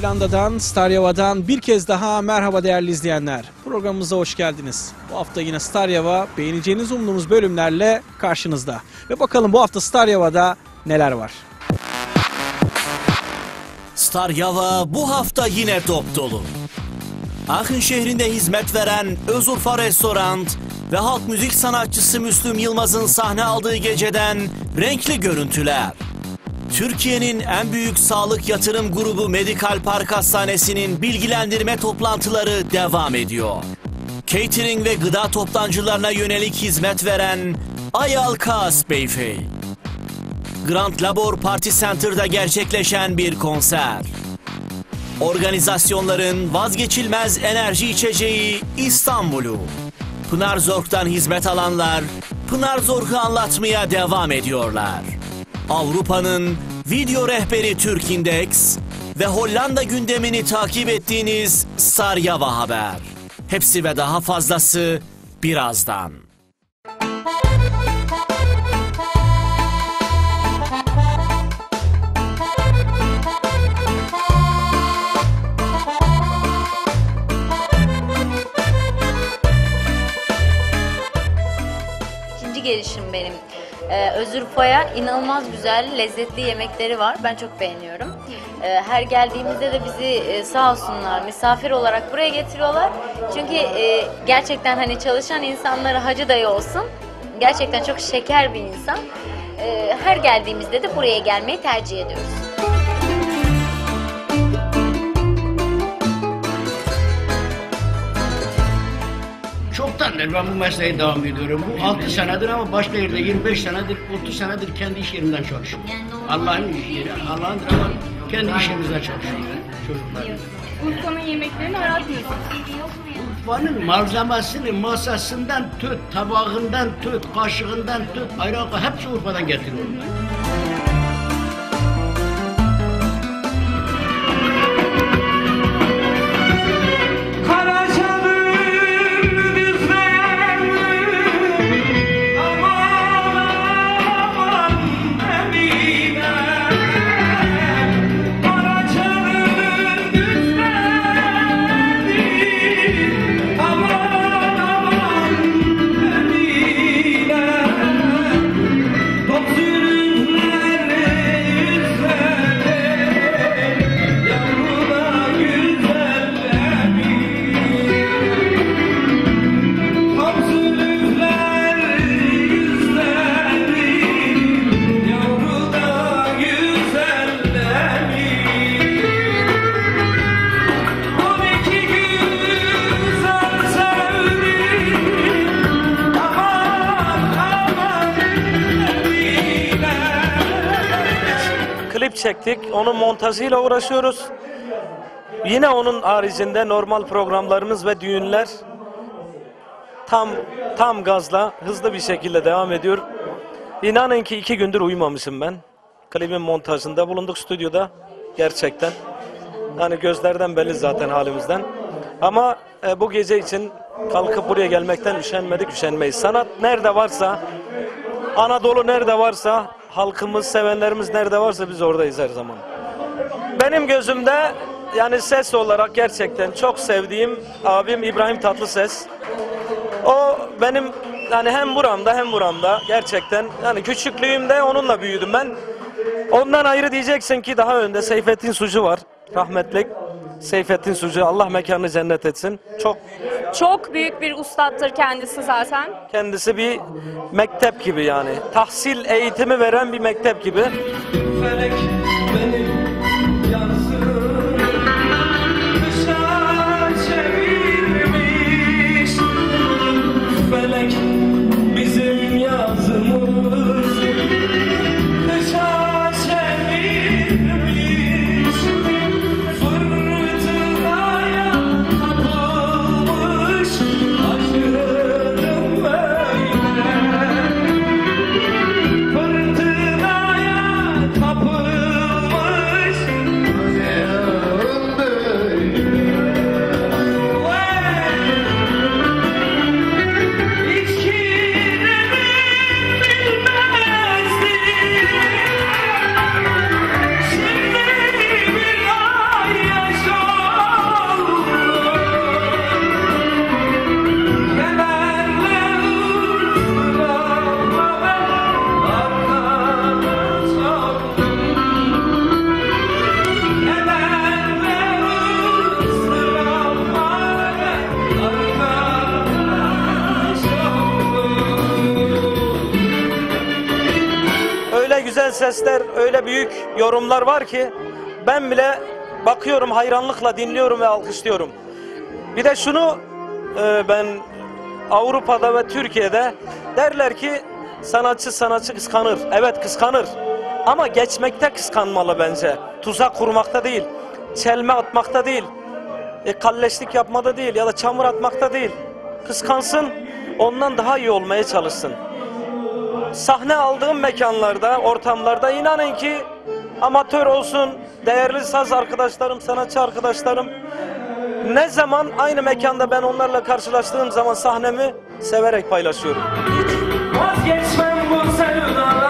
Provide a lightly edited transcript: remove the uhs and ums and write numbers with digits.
Hollanda'dan, Staryava'dan bir kez daha merhaba değerli izleyenler. Programımıza hoş geldiniz. Bu hafta yine Staryava beğeneceğiniz umduğumuz bölümlerle karşınızda. Ve bakalım bu hafta Staryava'da neler var? Staryava bu hafta yine dop dolu. Aachen şehrinde hizmet veren Özurfa Restoran ve halk müzik sanatçısı Müslüm Yılmaz'ın sahne aldığı geceden renkli görüntüler. Türkiye'nin en büyük sağlık yatırım grubu Medikal Park Hastanesi'nin bilgilendirme toplantıları devam ediyor. Catering ve gıda toptancılarına yönelik hizmet veren Ayal Kaas Beyfey. Grand Labor Party Center'da gerçekleşen bir konser. Organizasyonların vazgeçilmez enerji içeceği İstanbul'u. Pınar Zorg'dan hizmet alanlar Pınar Zorg'u anlatmaya devam ediyorlar. Avrupa'nın video rehberi Türk Index ve Hollanda gündemini takip ettiğiniz Staryava Haber. Hepsi ve daha fazlası birazdan. İkinci gelişim benim. Özurfa'ya inanılmaz güzel, lezzetli yemekleri var. Ben çok beğeniyorum. Her geldiğimizde de bizi sağ olsunlar misafir olarak buraya getiriyorlar. Çünkü gerçekten hani çalışan insanları Hacı dayı olsun. Gerçekten çok şeker bir insan. Her geldiğimizde de buraya gelmeyi tercih ediyoruz. Çoktandır ben bu mesleğe devam ediyorum. Bu 6 senedir ama başka yerde 25 senedir, 30 senedir kendi iş yerimden çalışıyorum. Allah'ın iş yeri, Allah'ın ama kendi iş yerimizden çalışıyorum çocuklar. Urfa'nın yemeklerini aratmıyorsunuz. Urfa'nın malzemesini masasından tut, tabağından tut, kaşığından tut, ayran hepsi Urfa'dan getiriyorum. Klip çektik, onun montajıyla uğraşıyoruz. Yine onun haricinde normal programlarımız ve düğünler tam gazla, hızlı bir şekilde devam ediyor. İnanın ki 2 gündür uyumamışım ben. Klibin montajında bulunduk stüdyoda gerçekten. Yani gözlerden belli zaten halimizden. Ama bu gece için kalkıp buraya gelmekten üşenmedik, üşenmeyiz. Sanat nerede varsa, Anadolu nerede varsa, halkımız, sevenlerimiz nerede varsa biz oradayız her zaman. Benim gözümde yani ses olarak gerçekten çok sevdiğim abim İbrahim Tatlıses. O benim yani hem buramda hem buramda gerçekten yani küçüklüğümde onunla büyüdüm ben. Ondan ayrı diyeceksin ki daha önde Seyfettin Sucu var. Rahmetlik Seyfettin Sucu, Allah mekanını cennet etsin. Çok büyük bir ustattır kendisi zaten. Kendisi bir mektep gibi yani. Tahsil eğitimi veren bir mektep gibi. Felek benim yansın, dışa çevirmiş. Felek bizim yazımız, dışa çevirmiş. Fırtınaya kapılmış, acıdım böyle. Fırtınaya kapılmış. sesler, öyle büyük yorumlar var ki ben bile bakıyorum, hayranlıkla dinliyorum ve alkışlıyorum. Bir de şunu ben Avrupa'da ve Türkiye'de derler ki sanatçı kıskanır. Evet, kıskanır. Ama geçmekte kıskanmalı bence. Tuzak kurmakta değil, çelme atmakta değil, kalleşlik yapmada değil ya da çamur atmakta değil. Kıskansın, ondan daha iyi olmaya çalışsın. Sahne aldığım mekanlarda, ortamlarda inanın ki amatör olsun, değerli saz arkadaşlarım, sanatçı arkadaşlarım, ne zaman aynı mekanda ben onlarla karşılaştığım zaman sahnemi severek paylaşıyorum. Vazgeçmem bu sevdadan.